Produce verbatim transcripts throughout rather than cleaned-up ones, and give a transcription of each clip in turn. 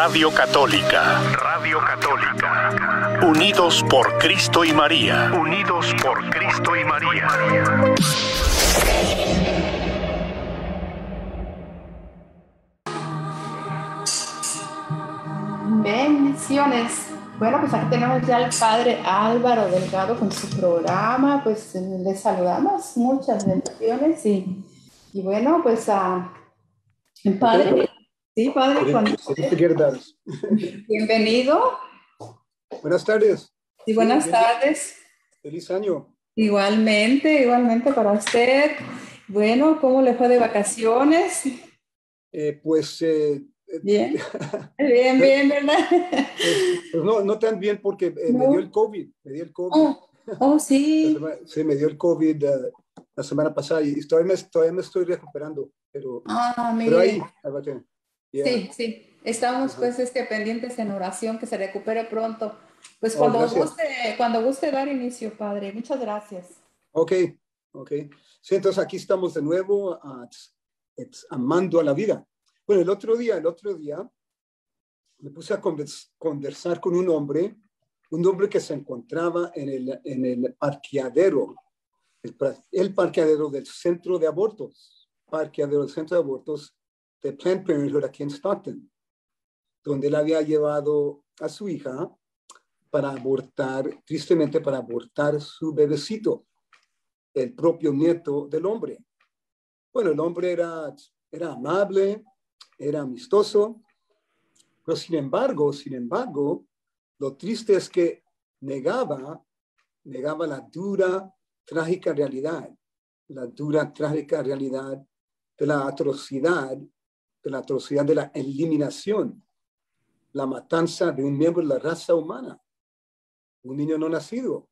Radio Católica. Radio Católica. Unidos por Cristo y María. Unidos por Cristo y María. Bendiciones. Bueno, pues aquí tenemos ya al Padre Álvaro Delgado con su programa. Pues les saludamos, muchas bendiciones y, y bueno, pues a uh, Padre. Sí, Padre. Cuando... Bienvenido. Buenas tardes. Y buenas sí, tardes. Feliz año. Igualmente, igualmente para usted. Bueno, ¿cómo le fue de vacaciones? Eh, pues... Eh, bien, bien, bien, ¿verdad? Pues, pues no, no tan bien porque eh, no. me dio el COVID. Me dio el COVID. Oh, oh sí. Semana, sí, me dio el COVID uh, la semana pasada y todavía me, todavía me estoy recuperando. Pero, ah, pero ahí, ahí yeah. Sí, sí. Estamos uh-huh. pues este, pendientes en oración que se recupere pronto. Pues oh, cuando, gracias. guste, cuando guste dar inicio, Padre. Muchas gracias. Ok, ok. Sí, entonces aquí estamos de nuevo uh, it's, amando a la vida. Bueno, el otro día, el otro día me puse a conversar con un hombre, un hombre que se encontraba en el, en el parqueadero, el, el parqueadero del centro de abortos, parqueadero del centro de abortos de Planned Parenthood aquí en Stockton, donde él había llevado a su hija para abortar, tristemente para abortar su bebecito, el propio nieto del hombre. Bueno, el hombre era, era amable, era amistoso, pero sin embargo, sin embargo, lo triste es que negaba, negaba la dura, trágica realidad, la dura, trágica realidad de la atrocidad, de la atrocidad de la eliminación, la matanza de un miembro de la raza humana, un niño no nacido,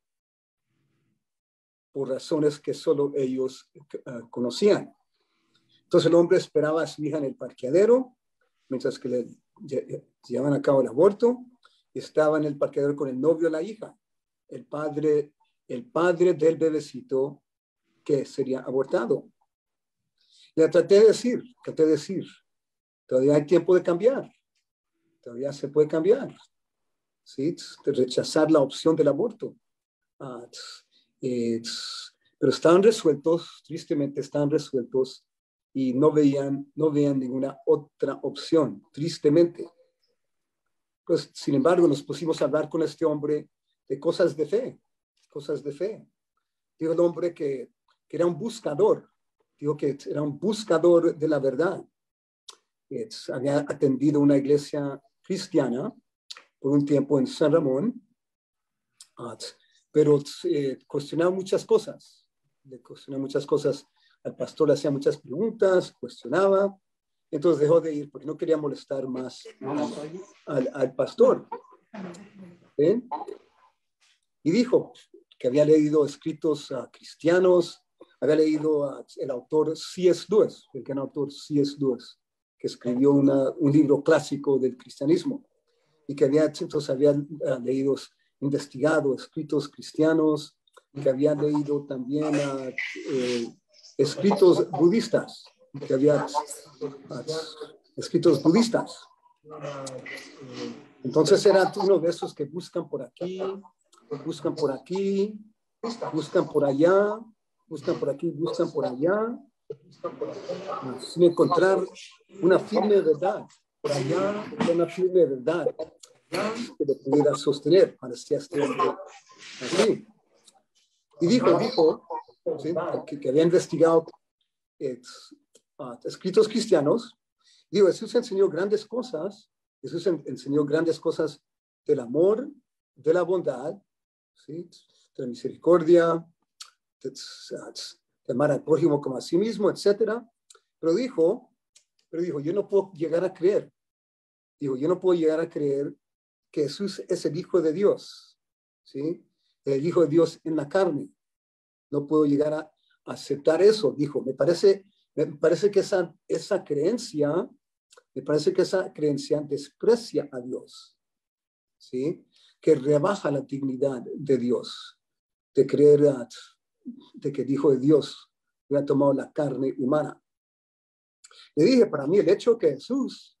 por razones que solo ellos uh, conocían. Entonces el hombre esperaba a su hija en el parqueadero, mientras que le llevaban a cabo el aborto, estaba en el parqueadero con el novio de la hija, el padre, el padre del bebecito que sería abortado. Le traté de decir, traté de decir, todavía hay tiempo de cambiar, todavía se puede cambiar, ¿sí? De rechazar la opción del aborto. Uh, it's, it's, pero estaban resueltos, tristemente estaban resueltos, y no veían, no veían ninguna otra opción, tristemente. Pues, sin embargo, nos pusimos a hablar con este hombre de cosas de fe, cosas de fe. Dijo el hombre que, que era un buscador, dijo que era un buscador de la verdad. Es, había atendido una iglesia cristiana por un tiempo en San Ramón, uh, pero eh, cuestionaba muchas cosas, le cuestionaba muchas cosas. Al pastor le hacía muchas preguntas, cuestionaba, entonces dejó de ir porque no quería molestar más al, al pastor. ¿Eh? Y dijo que había leído escritos uh, cristianos, había leído uh, el autor C S Lewis, el gran autor C S Lewis, que escribió una, un libro clásico del cristianismo, y que había, entonces había uh, leído, investigado escritos cristianos, que había leído también uh, eh, escritos budistas, que había escritos budistas. Entonces era uno de esos que buscan por aquí, buscan por aquí, buscan por allá, buscan por aquí, buscan por allá, sin encontrar una firme verdad. Por allá, una firme verdad que lo pudiera sostener, parecía este hombre así. Y dijo, dijo, ¿sí? que, que había investigado eh, uh, escritos cristianos. Digo, Jesús enseñó grandes cosas, Jesús en, enseñó grandes cosas del amor, de la bondad, ¿sí? De la misericordia, de, de amar al prójimo como a sí mismo, etcétera. Pero dijo, pero dijo, yo no puedo llegar a creer, dijo, yo no puedo llegar a creer que Jesús es el Hijo de Dios, ¿sí? El Hijo de Dios en la carne. No puedo llegar a aceptar eso, dijo. Me parece, me parece que esa, esa creencia, me parece que esa creencia desprecia a Dios, ¿sí? Que rebaja la dignidad de Dios, de creer de que el Hijo de Dios había tomado la carne humana. Le dije, para mí el hecho que Jesús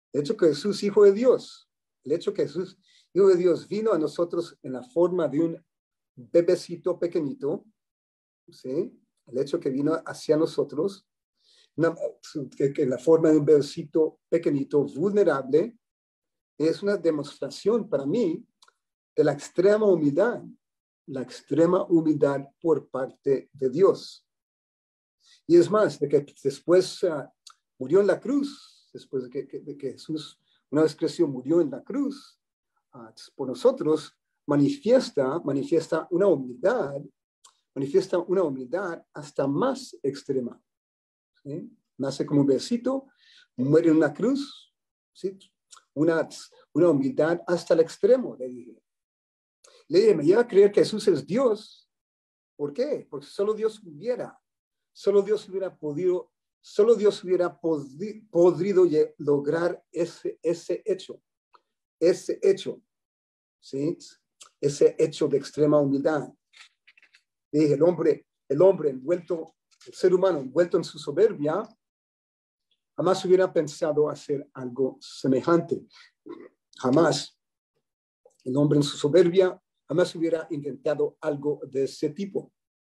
El hecho que Jesús, hijo de Dios, el hecho que Jesús, hijo de Dios, vino a nosotros en la forma de un bebecito pequeñito, ¿sí? El hecho que vino hacia nosotros, una, que, que en la forma de un bebecito pequeñito, vulnerable, es una demostración para mí de la extrema humildad, la extrema humildad por parte de Dios. Y es más, de que después uh, murió en la cruz, después de que, que, de que Jesús, una vez creció, murió en la cruz, uh, por nosotros, manifiesta, manifiesta una humildad, manifiesta una humildad hasta más extrema. ¿Sí? Nace como un besito, muere en una cruz, ¿sí? Una, una humildad hasta el extremo, le dije. Le dije, me lleva a creer que Jesús es Dios. ¿Por qué? Porque solo Dios hubiera, solo Dios hubiera podido, solo Dios hubiera podri, podido lograr ese, ese hecho, ese hecho, ¿sí? Ese hecho de extrema humildad. Le dije, el hombre, el hombre envuelto, el ser humano envuelto en su soberbia, jamás hubiera pensado hacer algo semejante. Jamás. El hombre en su soberbia jamás hubiera intentado algo de ese tipo.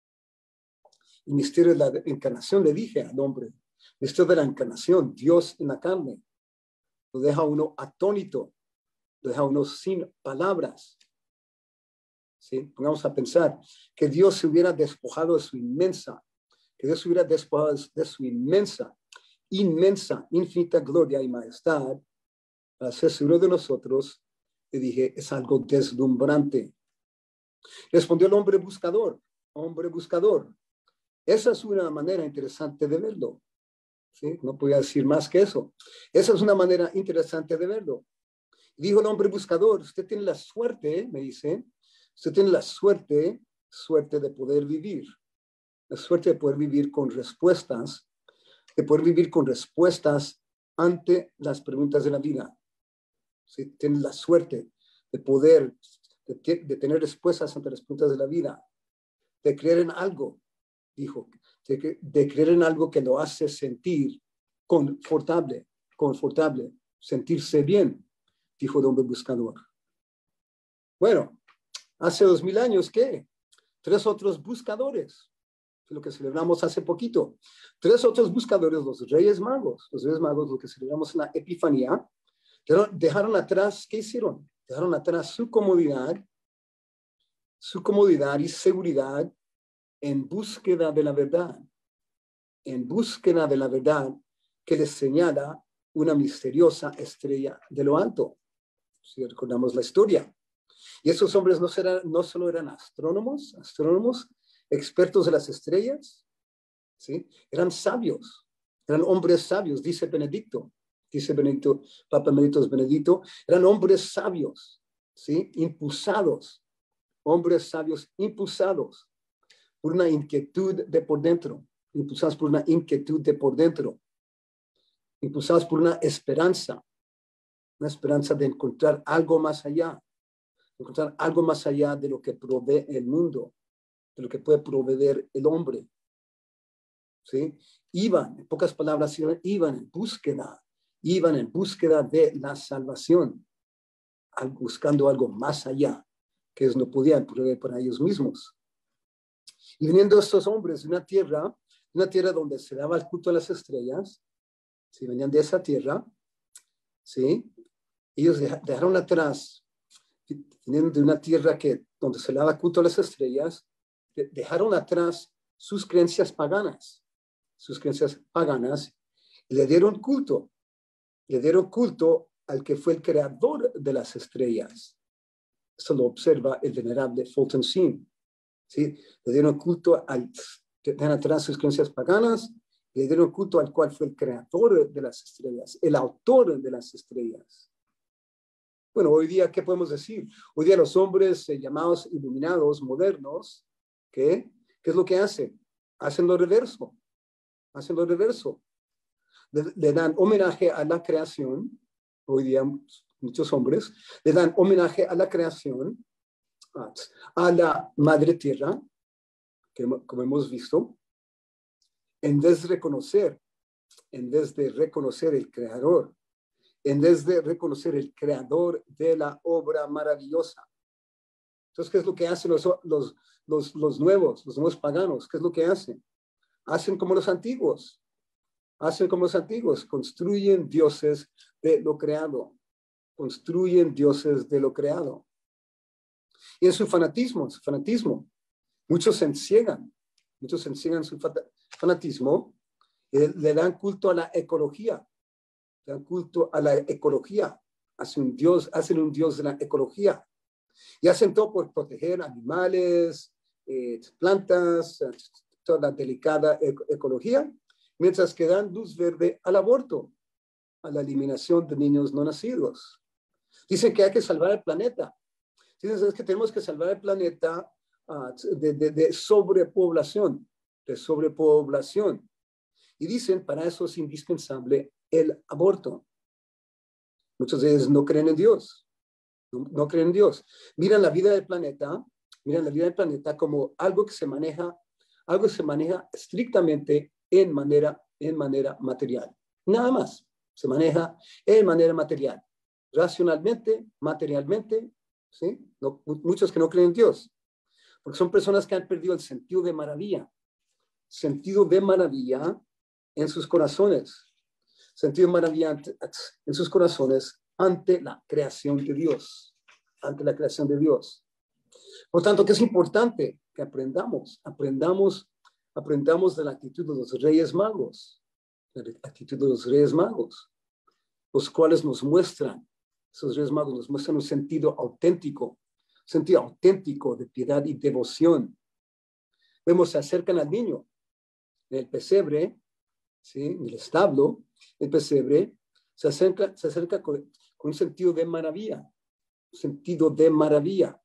El misterio de la encarnación, le dije al hombre, el misterio de la encarnación, Dios en la carne, lo deja uno atónito, lo deja uno sin palabras. ¿Sí? Pongamos a pensar que Dios se hubiera despojado de su inmensa, que Dios se hubiera despojado de su inmensa, inmensa, infinita gloria y majestad para hacerse uno de nosotros. Le dije, es algo deslumbrante. Respondió el hombre buscador, hombre buscador. Esa es una manera interesante de verlo. ¿Sí? No podía decir más que eso. Esa es una manera interesante de verlo. Dijo el hombre buscador, usted tiene la suerte, me dice, usted tiene la suerte, suerte de poder vivir. La suerte de poder vivir con respuestas, de poder vivir con respuestas ante las preguntas de la vida. ¿Sí? Tiene la suerte de poder, de, de tener respuestas ante las preguntas de la vida, de creer en algo, dijo, de, de creer en algo que lo hace sentir confortable, confortable, sentirse bien, dijo el hombre buscador. Bueno, hace dos mil años, ¿qué? Tres otros buscadores, lo que celebramos hace poquito. Tres otros buscadores, los Reyes Magos, los Reyes Magos, lo que celebramos en la Epifanía, dejaron atrás, ¿qué hicieron? Dejaron atrás su comodidad, su comodidad y seguridad en búsqueda de la verdad, en búsqueda de la verdad que les señala una misteriosa estrella de lo alto. Si recordamos la historia. Y esos hombres no, serán, no solo eran astrónomos, astrónomos, expertos de las estrellas, ¿sí? Eran sabios, eran hombres sabios, dice Benedicto, dice Benedicto, Papa Emeritus Benedicto, eran hombres sabios, ¿sí? Impulsados, hombres sabios impulsados por una inquietud de por dentro, impulsados por una inquietud de por dentro, impulsados por una esperanza, una esperanza de encontrar algo más allá, encontrar algo más allá de lo que provee el mundo, de lo que puede proveer el hombre. ¿Sí? Iban, en pocas palabras, iban en búsqueda, iban en búsqueda de la salvación, buscando algo más allá, que ellos no podían proveer para ellos mismos. Y viniendo estos hombres de una tierra, una tierra donde se daba el culto a las estrellas, ¿sí? Venían de esa tierra, ¿sí? Ellos dejaron atrás, viniendo de una tierra que, donde se daba culto a las estrellas, dejaron atrás sus creencias paganas, sus creencias paganas, y le dieron culto, le dieron culto al que fue el creador de las estrellas. Esto lo observa el venerable Fulton Sheen, ¿sí? Le dieron culto al, dejaron atrás sus creencias paganas, y le dieron culto al cual fue el creador de las estrellas, el autor de las estrellas. Bueno, hoy día, ¿qué podemos decir? Hoy día los hombres eh, llamados iluminados, modernos, ¿qué? ¿Qué es lo que hacen? Hacen lo reverso, hacen lo reverso. Le, le dan homenaje a la creación, hoy día muchos hombres, le dan homenaje a la creación, a la madre tierra, que como hemos visto, en vez de reconocer, en vez de reconocer el creador, en vez de reconocer el creador de la obra maravillosa. Entonces, ¿qué es lo que hacen los, los, los, los nuevos, los nuevos paganos? ¿Qué es lo que hacen? Hacen como los antiguos. Hacen como los antiguos. Construyen dioses de lo creado. Construyen dioses de lo creado. Y en su fanatismo, en su fanatismo, muchos se enciegan. Muchos se enciegan en su fanatismo. Eh, le dan culto a la ecología. Dan culto a la ecología. Hacen un dios, hacen un dios de la ecología. Y hacen todo por proteger animales, eh, plantas, toda la delicada ecología, mientras que dan luz verde al aborto, a la eliminación de niños no nacidos. Dicen que hay que salvar el planeta. Dicen que tenemos que salvar el planeta uh, de, de, de sobrepoblación, de sobrepoblación. Y dicen, para eso es indispensable el aborto. Muchos de ellos no creen en Dios. No, no creen en Dios. Miran la vida del planeta, miran la vida del planeta como algo que se maneja, algo que se maneja estrictamente en manera, en manera material. Nada más. Se maneja en manera material. Racionalmente, materialmente, ¿sí? No, muchos que no creen en Dios. Porque son personas que han perdido el sentido de maravilla. Sentido de maravilla en sus corazones. Sentido de maravilla en sus corazones ante la creación de Dios. Ante la creación de Dios. Por tanto, que es importante que aprendamos, aprendamos, aprendamos de la actitud de los reyes magos, de la actitud de los reyes magos, los cuales nos muestran, esos reyes magos nos muestran un sentido auténtico, sentido auténtico de piedad y devoción. Vemos, se acercan al niño en el pesebre, ¿sí? En el establo, el pesebre, se acerca, se acerca con, con un sentido de maravilla, un sentido de maravilla,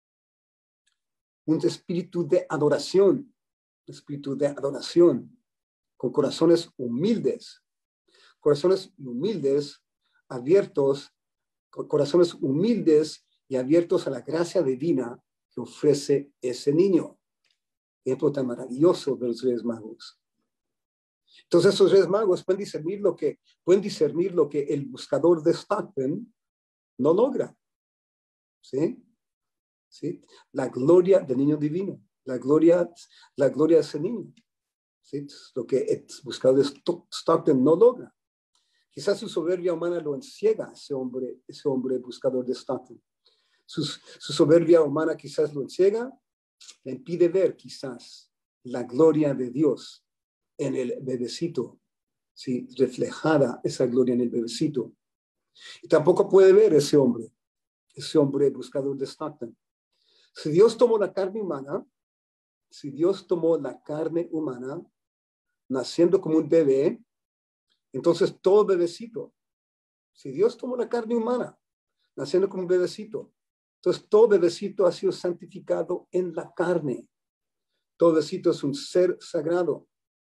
un espíritu de adoración, un espíritu de adoración, con corazones humildes, corazones humildes, abiertos, con corazones humildes y abiertos a la gracia divina que ofrece ese niño. Ejemplo tan maravilloso de los Reyes Magos. Entonces, esos Reyes Magos pueden discernir lo que, pueden discernir lo que el buscador de Stockton no logra. ¿Sí? ¿Sí? La gloria del niño divino, la gloria, la gloria de ese niño. ¿Sí? Lo que el buscador de Stockton no logra. Quizás su soberbia humana lo enciega, ese hombre, ese hombre buscador de Stockton. Su, su soberbia humana quizás lo enciega, le impide ver quizás la gloria de Dios en el bebecito, ¿sí? Reflejada esa gloria en el bebecito. Y tampoco puede ver ese hombre, ese hombre buscador de Stockton. Si Dios tomó la carne humana, si Dios tomó la carne humana, naciendo como un bebé, entonces todo bebecito, si Dios tomó la carne humana, naciendo como un bebecito, entonces todo bebecito ha sido santificado en la carne. Todo bebecito es un ser sagrado,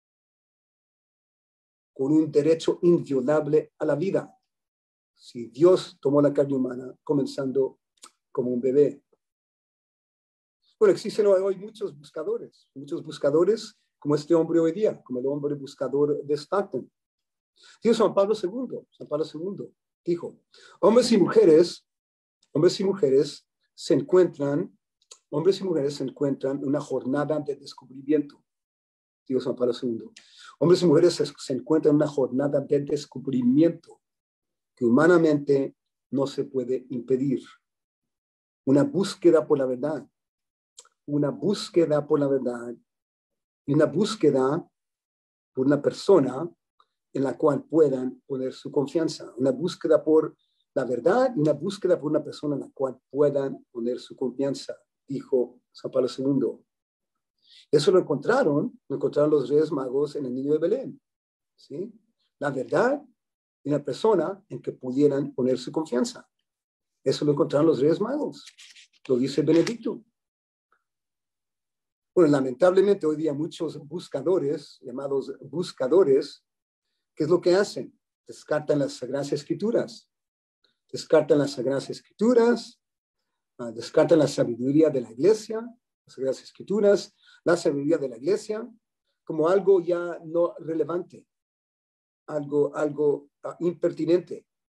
con un derecho inviolable a la vida. Si Dios tomó la carne humana, comenzando como un bebé. Bueno, existen hoy muchos buscadores, muchos buscadores como este hombre hoy día, como el hombre buscador de Stockton. Dijo San Pablo segundo, San Pablo segundo dijo, hombres y mujeres, hombres y mujeres se encuentran, hombres y mujeres se encuentran en una jornada de descubrimiento. Dijo San Pablo segundo. Hombres y mujeres se, se encuentran en una jornada de descubrimiento que humanamente no se puede impedir. Una búsqueda por la verdad, una búsqueda por la verdad y una búsqueda por una persona en la cual puedan poner su confianza. Una búsqueda por la verdad y una búsqueda por una persona en la cual puedan poner su confianza, dijo San Pablo segundo. Eso lo encontraron, lo encontraron los Reyes Magos en el niño de Belén. ¿Sí? La verdad y una persona en que pudieran poner su confianza. Eso lo encontraron los Reyes Magos. Lo dice Benedicto. Bueno, lamentablemente hoy día muchos buscadores, llamados buscadores, ¿qué es lo que hacen? Descartan las Sagradas Escrituras. Descartan las Sagradas Escrituras, uh, descartan la sabiduría de la Iglesia, las Sagradas Escrituras, la sabiduría de la Iglesia, como algo ya no relevante, algo, algo uh, impertinente.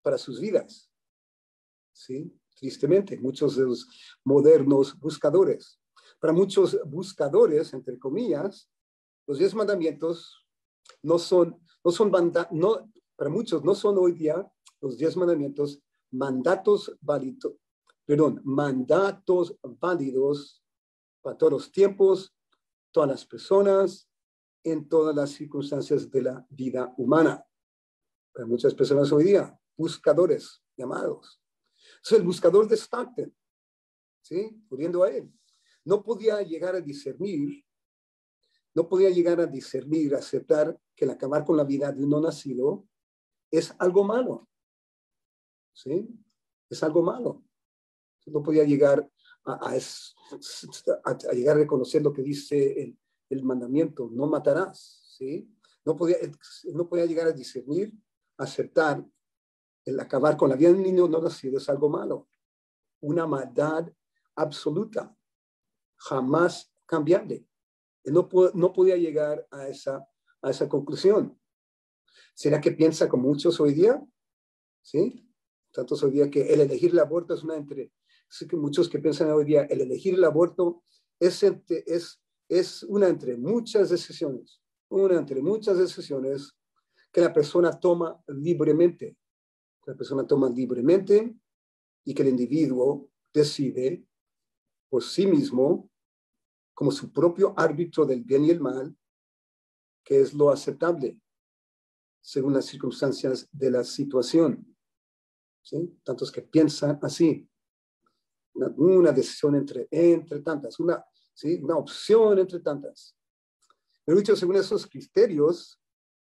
para sus vidas. ¿Sí? Tristemente, muchos de los modernos buscadores. Para muchos buscadores, entre comillas, los diez mandamientos no son, no son manda, no, para muchos no son hoy día los diez mandamientos mandatos válidos, perdón, mandatos válidos para todos los tiempos, todas las personas, en todas las circunstancias de la vida humana. Para muchas personas hoy día, buscadores llamados. Entonces, el buscador de Stockton, ¿sí? Pudiendo a él, no podía llegar a discernir, no podía llegar a discernir, a aceptar que el acabar con la vida de un no nacido es algo malo, ¿sí? Es algo malo. No podía llegar a, a, a, a llegar a reconocer lo que dice el, el mandamiento, no matarás, ¿sí? No podía, no podía llegar a discernir, a aceptar el acabar con la vida de un niño no nacido es algo malo, una maldad absoluta, jamás cambiable. Él no, no podía llegar a esa, a esa conclusión. ¿Será que piensa como muchos hoy día? ¿Sí? Tantos hoy día que el elegir el aborto es una entre, sé que muchos que piensan hoy día, el elegir el aborto es, es, es una entre muchas decisiones, una entre muchas decisiones que la persona toma libremente. La persona toma libremente y que el individuo decide por sí mismo, como su propio árbitro del bien y el mal, que es lo aceptable según las circunstancias de la situación. ¿Sí? Tantos que piensan así. Una, una decisión entre, entre tantas, una, ¿sí? Una opción entre tantas. Pero dicho, según esos criterios,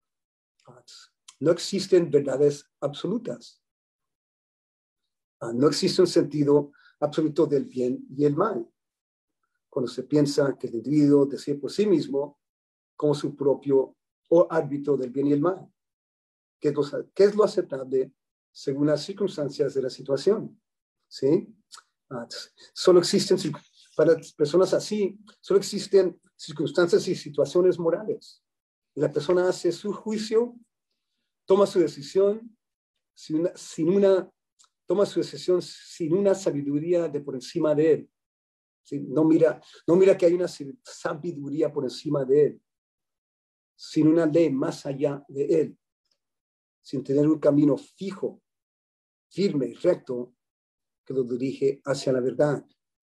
no existen verdades absolutas. No existe un sentido absoluto del bien y el mal. Cuando se piensa que el individuo decide por sí mismo como su propio o árbitro del bien y el mal. ¿Qué es lo, qué es lo aceptable según las circunstancias de la situación? ¿Sí? Ah, solo existen, para las personas así, solo existen circunstancias y situaciones morales. Y la persona hace su juicio, toma su decisión sin una, sin una, toma su decisión sin una sabiduría de por encima de él. ¿Sí? No mira, no mira que hay una sabiduría por encima de él, sin una ley más allá de él, sin tener un camino fijo, firme y recto que lo dirige hacia la verdad.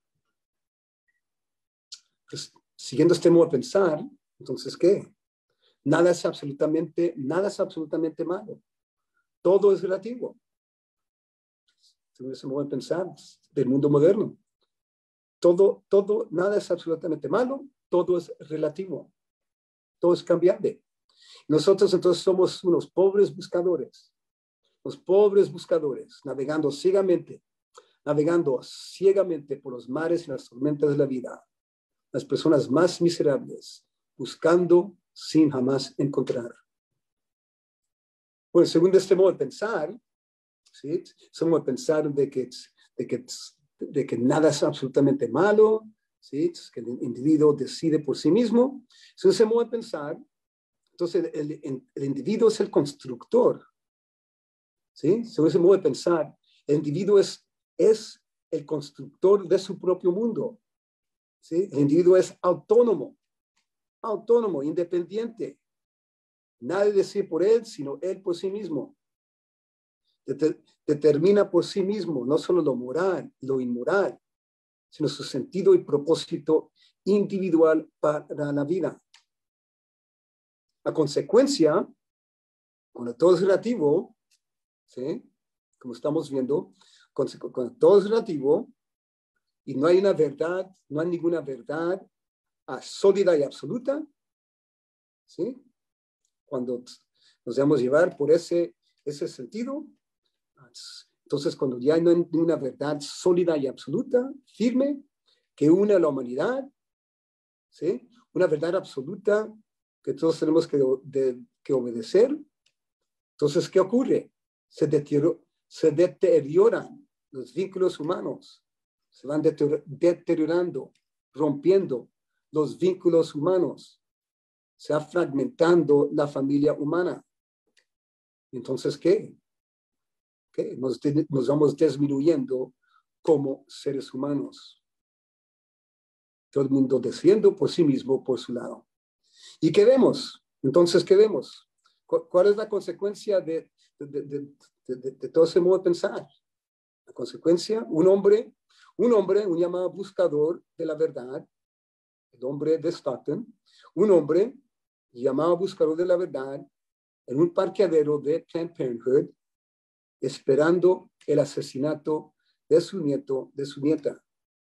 Pues, siguiendo este modo de pensar, entonces, ¿qué? Nada es absolutamente, nada es absolutamente malo. Todo es relativo. Según ese modo de pensar del mundo moderno. Todo, todo, nada es absolutamente malo, todo es relativo. Todo es cambiable. Nosotros entonces somos unos pobres buscadores. Los pobres buscadores, navegando ciegamente, navegando ciegamente por los mares y las tormentas de la vida. Las personas más miserables, buscando sin jamás encontrar. Bueno, según este modo de pensar, ¿sí? Ese modo de pensar de que, de que, de que nada es absolutamente malo, ¿sí? Que el individuo decide por sí mismo. Según ese modo de pensar, entonces el, el, el individuo es el constructor. ¿Sí? Según ese modo de pensar, el individuo es, es el constructor de su propio mundo. ¿Sí? El individuo es autónomo, autónomo, independiente. Nadie decide por él, sino él por sí mismo. Det- determina por sí mismo no solo lo moral, lo inmoral, sino su sentido y propósito individual para la vida. La consecuencia, cuando todo es relativo, ¿sí? Como estamos viendo, cuando, cuando todo es relativo y no hay una verdad, no hay ninguna verdad uh, sólida y absoluta, ¿sí? Cuando nos dejamos llevar por ese, ese sentido, entonces cuando ya no hay una verdad sólida y absoluta, firme, que une a la humanidad, ¿sí? Una verdad absoluta que todos tenemos que, de, que obedecer, entonces, ¿qué ocurre? Se, deterioro, se deterioran los vínculos humanos, se van deteriorando, rompiendo los vínculos humanos, se va fragmentando la familia humana. Entonces, ¿qué? ¿okay? Nos, nos vamos disminuyendo como seres humanos. Todo el mundo decidiendo por sí mismo, por su lado. ¿Y qué vemos? Entonces, ¿qué vemos? ¿Cuál es la consecuencia de, de, de, de, de, de todo ese modo de pensar? La consecuencia, un hombre, un hombre, un llamado buscador de la verdad, el hombre de Stockton, un hombre llamado buscador de la verdad en un parqueadero de Planned Parenthood, esperando el asesinato de su nieto, de su nieta.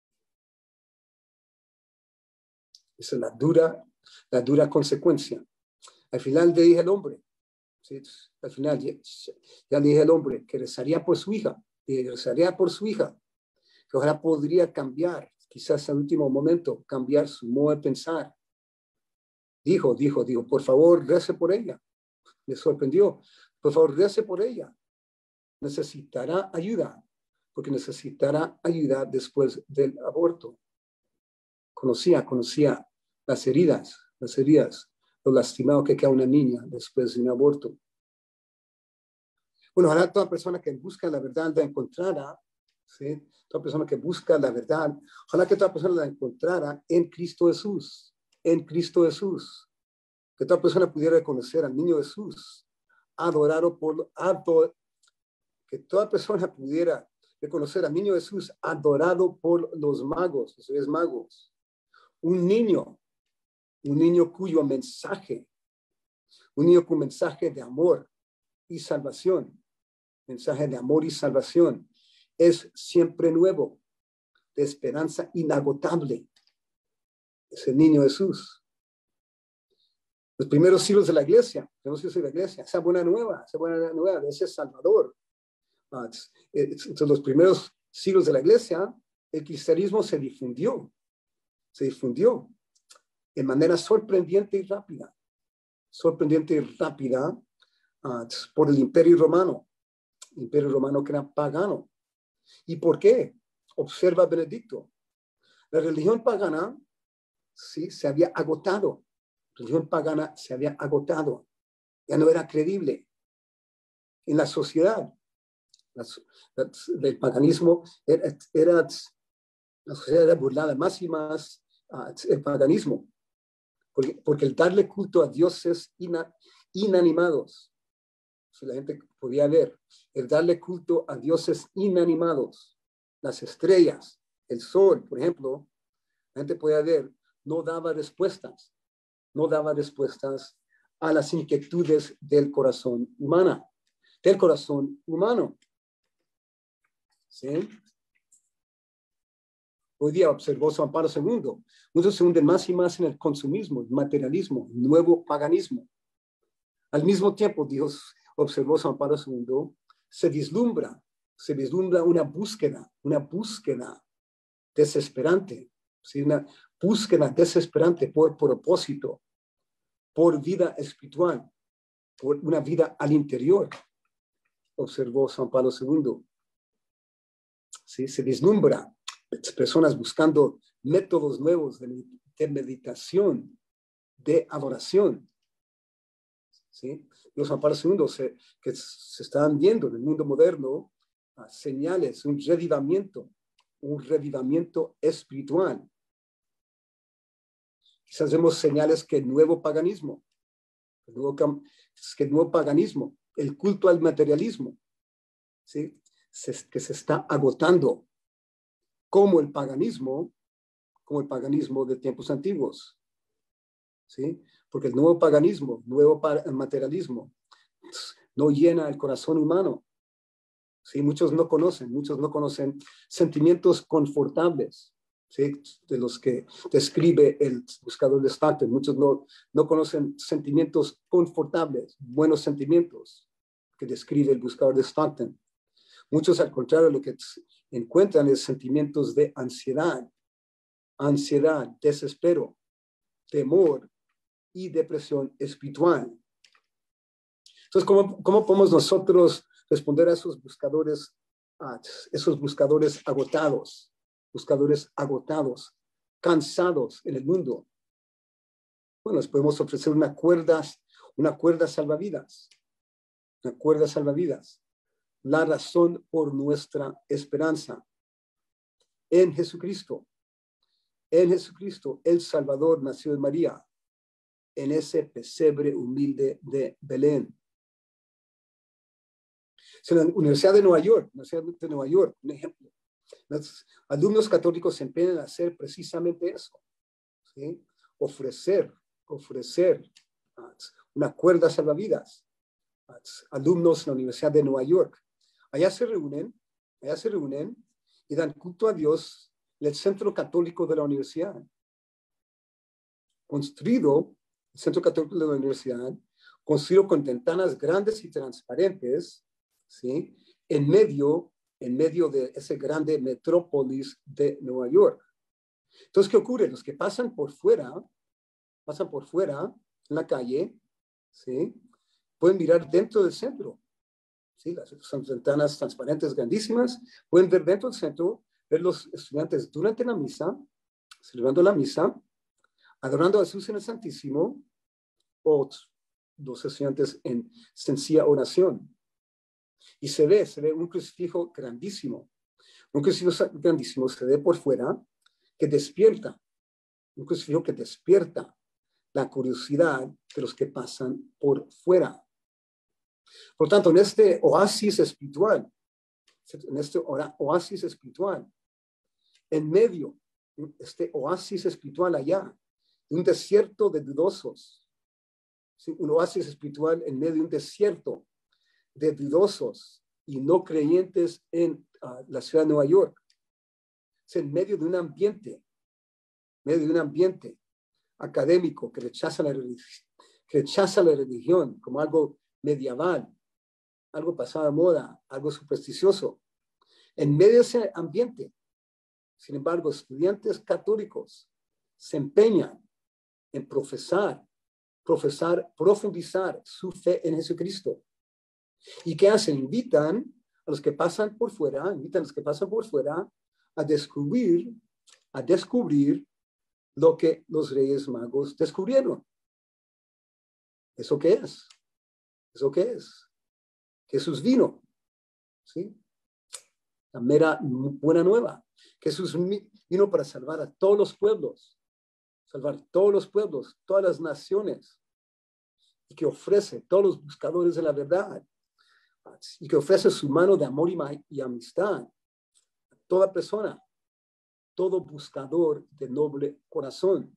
Esa es la dura, la dura consecuencia. Al final le dije al hombre, ¿sí? Al final ya, ya le dije al hombre que rezaría por su hija, que rezaría por su hija, que ojalá podría cambiar, quizás al último momento, cambiar su modo de pensar. Dijo, dijo, dijo, por favor, rece por ella. Me sorprendió. Por favor, rece por ella. Necesitará ayuda, porque necesitará ayuda después del aborto. Conocía, conocía las heridas, las heridas, lo lastimado que queda una niña después de un aborto. Bueno, ojalá toda persona que busca la verdad la encontrara, ¿sí? Toda persona que busca la verdad, ojalá que toda persona la encontrara en Cristo Jesús, en Cristo Jesús. Que toda persona pudiera reconocer al niño Jesús, adorarlo por, ador, que toda persona pudiera reconocer al niño Jesús adorado por los magos, los reyes magos. Un niño, un niño cuyo mensaje, un niño con mensaje de amor y salvación, mensaje de amor y salvación, es siempre nuevo, de esperanza inagotable. Es el niño Jesús. Los primeros siglos de la iglesia, los primeros siglos de la iglesia, esa buena nueva, esa buena nueva de ese Salvador. Uh, entre los primeros siglos de la iglesia, el cristianismo se difundió, se difundió de manera sorprendente y rápida, sorprendente y rápida uh, por el Imperio Romano, el Imperio Romano que era pagano. ¿Y por qué? Observa Benedicto. La religión pagana, sí, se había agotado. La religión pagana se había agotado. Ya no era creíble. En la sociedad, la, la, el paganismo era, era, la sociedad era burlada más y más uh, el paganismo. Porque, porque el darle culto a dioses ina, inanimados, si la gente podía ver, el darle culto a dioses inanimados, las estrellas, el sol, por ejemplo, la gente podía ver, no daba respuestas, no daba respuestas a las inquietudes del corazón humano, del corazón humano. ¿Sí? Hoy día observó San Pablo segundo, muchos se hunden más y más en el consumismo, el materialismo, el nuevo paganismo. Al mismo tiempo, Dios observó San Pablo segundo, se vislumbra, se vislumbra una búsqueda, una búsqueda desesperante, ¿sí? Una búsqueda desesperante por propósito, por vida espiritual, por una vida al interior, observó San Pablo segundo. ¿Sí? Se vislumbra personas buscando métodos nuevos de, de meditación, de adoración. ¿Sí? Los San Pablo segundo se, que se están viendo en el mundo moderno uh, señales, un revivamiento, un revivamiento espiritual. Quizás vemos señales que el nuevo paganismo, el nuevo, que el nuevo paganismo, el culto al materialismo, ¿sí? se, que se está agotando como el paganismo, como el paganismo de tiempos antiguos. ¿Sí? Porque el nuevo paganismo, el nuevo materialismo, no llena el corazón humano. ¿Sí? Muchos no conocen, muchos no conocen sentimientos confortables, ¿sí? De los que describe el buscador de Stockton. Muchos no, no conocen sentimientos confortables, buenos sentimientos que describe el buscador de Stockton. Muchos, al contrario, lo que encuentran es sentimientos de ansiedad, ansiedad, desespero, temor y depresión espiritual. Entonces, ¿cómo, cómo podemos nosotros responder a esos buscadores, a esos buscadores agotados, buscadores agotados, cansados en el mundo? Bueno, les podemos ofrecer una cuerda, una cuerda salvavidas, una cuerda salvavidas. la razón por nuestra esperanza. En Jesucristo, en Jesucristo, el Salvador nació de María, en ese pesebre humilde de Belén. En la Universidad de Nueva York, Universidad de Nueva York, un ejemplo. Los alumnos católicos se empeñan a hacer precisamente eso, ¿sí? Ofrecer, ofrecer una cuerda salvavidas. Alumnos en la Universidad de Nueva York. Allá se reúnen, allá se reúnen y dan culto a Dios en el centro católico de la universidad. Construido, el centro católico de la universidad, construido con ventanas grandes y transparentes, ¿sí? En medio, en medio de ese grande metrópolis de Nueva York. Entonces, ¿qué ocurre? Los que pasan por fuera, pasan por fuera en la calle, ¿sí? Pueden mirar dentro del centro, ¿sí? Las, son ventanas transparentes grandísimas, pueden ver dentro del centro, ver los estudiantes durante la misa, celebrando la misa, adorando a Jesús en el Santísimo, o los estudiantes en sencilla oración. Y se ve, se ve un crucifijo grandísimo, un crucifijo grandísimo se ve por fuera, que despierta, un crucifijo que despierta la curiosidad de los que pasan por fuera. Por tanto, en este oasis espiritual, en este oasis espiritual, en medio, este oasis espiritual allá, de un desierto de dudosos, ¿sí? Un oasis espiritual en medio de un desierto de dudosos y no creyentes en uh, la ciudad de Nueva York. Es en medio de un ambiente, en medio de un ambiente académico que rechaza la religión, que rechaza la religión como algo medieval, algo pasado de moda, algo supersticioso. En medio de ese ambiente, sin embargo, estudiantes católicos se empeñan en profesar, profesar, profundizar su fe en Jesucristo. ¿Y qué hacen? Invitan a los que pasan por fuera, invitan a los que pasan por fuera a descubrir, a descubrir lo que los Reyes Magos descubrieron. ¿Eso qué es? ¿Eso qué es? Jesús vino, ¿sí? La mera buena nueva. Jesús vino para salvar a todos los pueblos, salvar todos los pueblos, todas las naciones, y que ofrece a todos los buscadores de la verdad, y que ofrece su mano de amor y, y amistad a toda persona, todo buscador de noble corazón.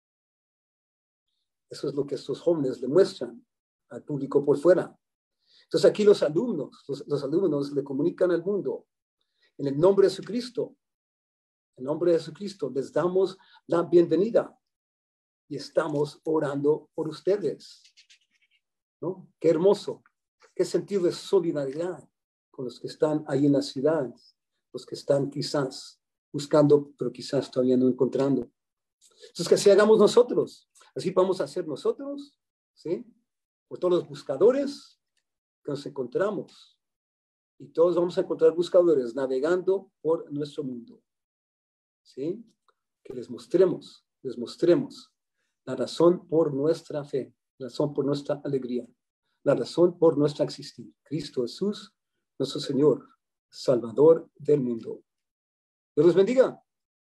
Eso es lo que estos jóvenes le muestran al público por fuera. Entonces aquí los alumnos, los, los alumnos le comunican al mundo, en el nombre de Jesucristo, en el nombre de Jesucristo les damos la bienvenida y estamos orando por ustedes, ¿no? Qué hermoso, qué sentido de solidaridad con los que están ahí en la ciudad, los que están quizás buscando, pero quizás todavía no encontrando. Entonces que así hagamos nosotros, así vamos a hacer nosotros, ¿sí? Por todos los buscadores que nos encontramos. Y todos vamos a encontrar buscadores navegando por nuestro mundo, ¿sí? Que les mostremos, les mostremos la razón por nuestra fe, la razón por nuestra alegría, la razón por nuestra existir. Cristo Jesús, nuestro Señor, Salvador del mundo. Dios los bendiga.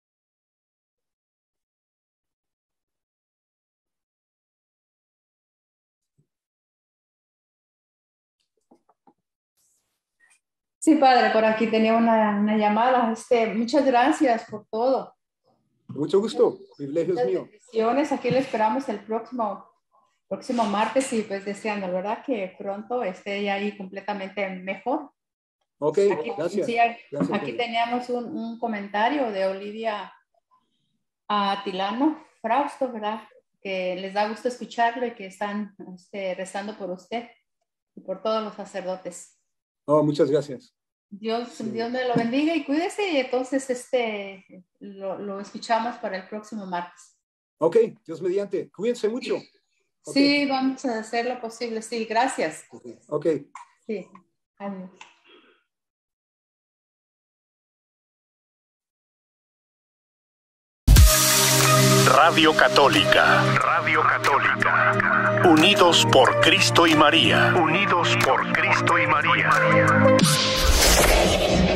Sí, padre, por aquí tenía una, una llamada. Este, muchas gracias por todo. Mucho gusto, privilegio es mío. Bendiciones, aquí le esperamos el próximo, próximo martes y pues deseando, ¿verdad? Que pronto esté ya ahí completamente mejor. Ok, aquí, gracias. Sí, aquí gracias, teníamos un, un comentario de Olivia Tilano Frausto, ¿verdad? Que les da gusto escucharlo y que están este, rezando por usted y por todos los sacerdotes. Oh, muchas gracias. Dios, sí. Dios me lo bendiga y cuídese y entonces este, lo, lo escuchamos para el próximo martes. Ok, Dios mediante. Cuídense mucho. Okay. Sí, vamos a hacer lo posible. Sí, gracias. Ok. Sí, adiós. Radio Católica. Radio Católica. Unidos por Cristo y María. Unidos por Cristo y María.